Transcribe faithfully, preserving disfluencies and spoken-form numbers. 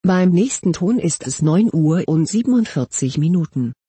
Beim nächsten Ton ist es neun Uhr und siebenundvierzig Minuten.